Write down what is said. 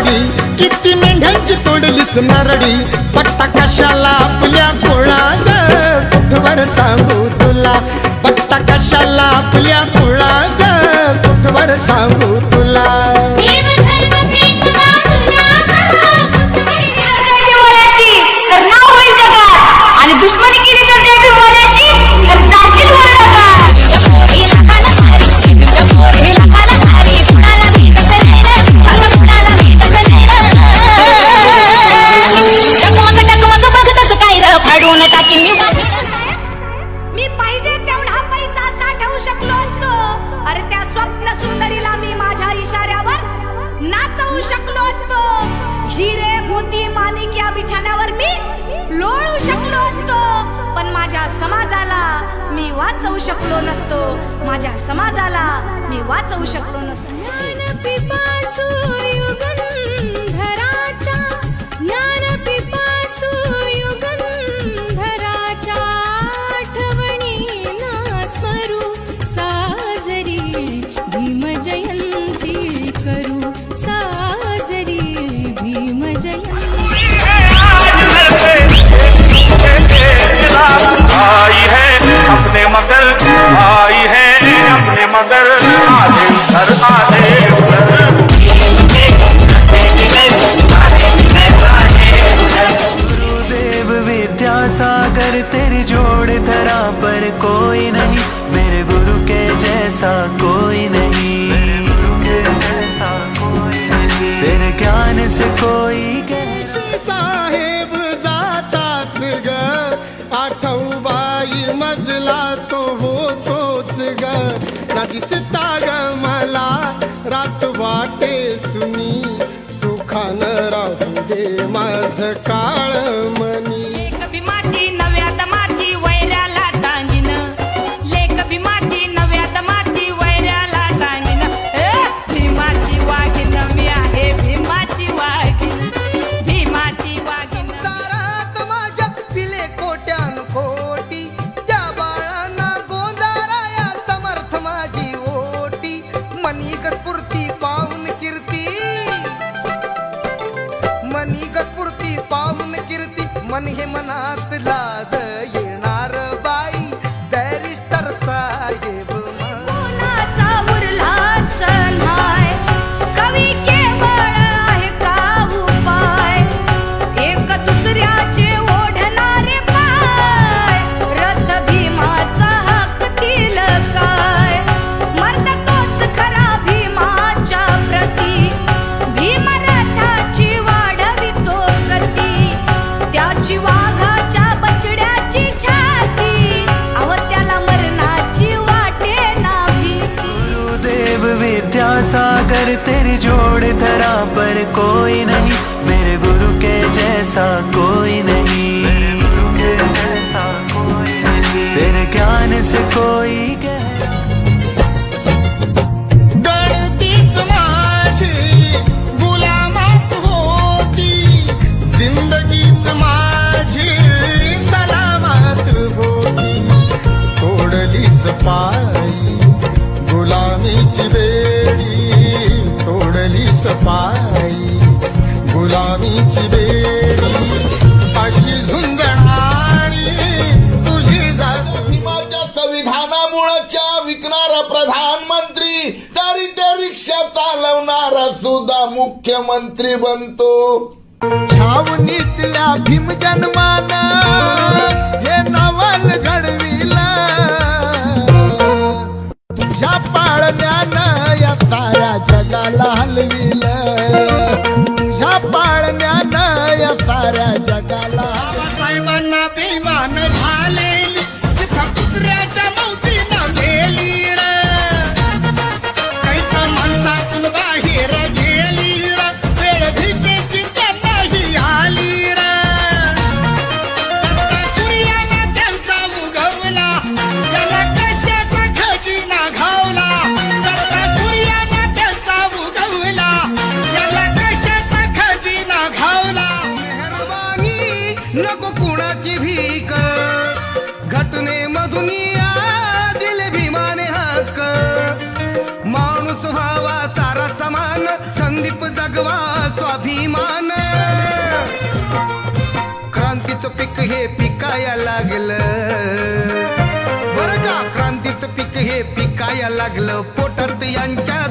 नारडी, किती मेंढ्यांची तोडलीस नारडी, पट्टा कशाला आपल्या कुळाग, कुठवर सांगू तुला, पट्टा कशाला आपल्या कुळाग, कुठवर सांगू तुला. आणि दुश्मनी केली तर जय भीम बोलायची तर जाशील मी पाहिजे तेवढा पैसा साठवू शकलो असतो. अरे त्या स्वप्न सुंदरीला मी माझ्या इशाऱ्यावर नाचवू शकलो असतो. हिरे मोती माणिक या बिछाण्यावर मी लोळू शकलो असतो. पण माझ्या समाजाला मी वाचवू शकलो नसतो. माझ्या समाजाला मी वाचवू शकलो नसतो. अपने मगर आई है अपने मगर आधे उधर आधे उधर. गुरुदेव विद्यासागर तेरी जोड़ धरा पर कोई नहीं, मेरे गुरु के जैसा कोई नहीं, तेरे ज्ञान से कोई साहेब जाताच ग, आठवबाई मजला तो होतोच ग, ना दिसता ग मला रात वाटे सुनी, सुखानं राहू दे माझ काळ मनी. लेक भीमाची नव्या दमाची वैऱ्याला टांगीन, लेक भीमाची नव्या दमाची वैऱ्याला टांगीन, भीमाची वाघीन मी आहे भीमाची वाघीन, भीमाची वाघीन. दारात माझ्या पिले कोट्यान कोटी, त्या बाळांना गोंधाराया समर्थ माझी ओटी, मनीगत पुरती पाहून कीर्ती, मनीगत पुरती पाहून कीर्ती, मन हे मनात लाज येणार बाई, बॅरिस्टर साहेब. कोणाचा उरलाच नाय, कवी केवळ आहे का उपाय, एक दुसऱ्याचे ओढणारे पाय, रथ भीमाचा हकतील काय, मर्द तोच खरा भीमाच्या प्रती, भीम रथाची वाढवितो गती, त्याची वाघाच्या बछड्याची छाती, अव त्याला मरणाची वाटे ना भीती. गुरुदेव विद्यासागर तेरी जोड़ धरा पर कोई नहीं, मेरे गुरु के जैसा कोई नहीं, तेरे ज्ञान से कोई गळतीच माझी गुलामात होती, जिंदगीच माझी सलामत होती, तोडलीच पायी गुलामीची बेडी, तोडलीच पायी गुलामीची बेडी, अशी झुंजणारी तुझी जात. भीमाच्या संविधानामुळेच्या विकणारा प्रधानमंत्री तरी त्या रिक्षा चालवणारा सुद्धा मुख्यमंत्री बनतो. छावणीतल्या भीम जन्मान हे नवल घडविला, तुझ्या पाळण्यानं या साऱ्या जगाला हलविलं, तुझ्या पाळण्यानं या साऱ्या जगाला. बाबासाहेबांना बेमान झालेली कुत्र्याच्या मौतीनं गेली र, कैक मनातून बाहेर गेली र, वेळ भीतेची त्यांनाही आली र, सूर्यानं त्यांचा उगवला, त्याला कशाचा खजिना घावला, सूर्यानं त्यांचा उगवला, त्याला कशाचा खजिना घावला. मेहरबानी नको कुणाची भीक, घटनेमधून दिले भीमाने हक्क, माणूस व्हावा सारा समान, संदीप जगवा स्वाभिमान. स्वाभिमान क्रांतीचं पीक हे पिकाया लागलं बरं का क्रांतीचं पीक हे पिकाया लागलं पोटात यांच्या